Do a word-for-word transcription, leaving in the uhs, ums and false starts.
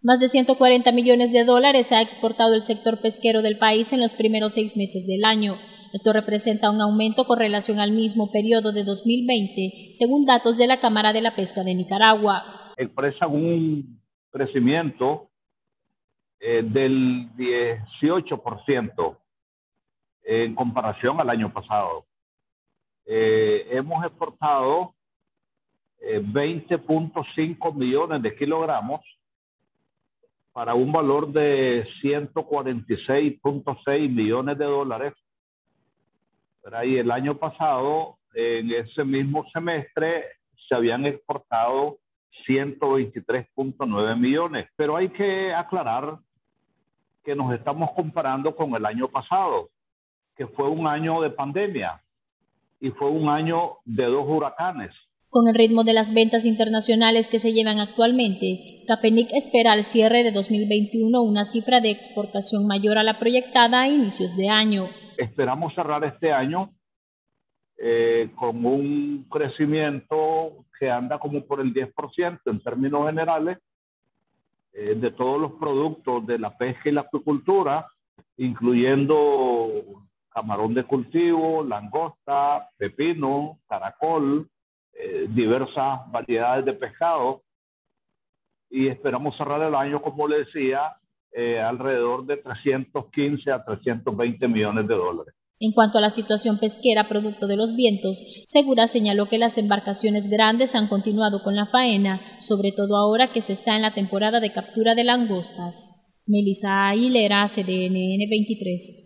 Más de ciento cuarenta millones de dólares ha exportado el sector pesquero del país en los primeros seis meses del año. Esto representa un aumento con relación al mismo periodo de dos mil veinte, según datos de la Cámara de la Pesca de Nicaragua. Expresan un crecimiento eh, del dieciocho por ciento en comparación al año pasado. Eh, hemos exportado eh, veinte punto cinco millones de kilogramos para un valor de ciento cuarenta y seis punto seis millones de dólares. Pero ahí el año pasado, en ese mismo semestre, se habían exportado ciento veintitrés punto nueve millones. Pero hay que aclarar que nos estamos comparando con el año pasado, que fue un año de pandemia y fue un año de dos huracanes. Con el ritmo de las ventas internacionales que se llevan actualmente, Capenic espera al cierre de dos mil veintiuno una cifra de exportación mayor a la proyectada a inicios de año. Esperamos cerrar este año eh, con un crecimiento que anda como por el diez por ciento en términos generales eh, de todos los productos de la pesca y la acuicultura, incluyendo camarón de cultivo, langosta, pepino, caracol, eh, diversas variedades de pescado, y esperamos cerrar el año, como le decía, eh, alrededor de trescientos quince a trescientos veinte millones de dólares. En cuanto a la situación pesquera producto de los vientos, Segura señaló que las embarcaciones grandes han continuado con la faena, sobre todo ahora que se está en la temporada de captura de langostas. Melissa Aguilera, C D N N veintitrés.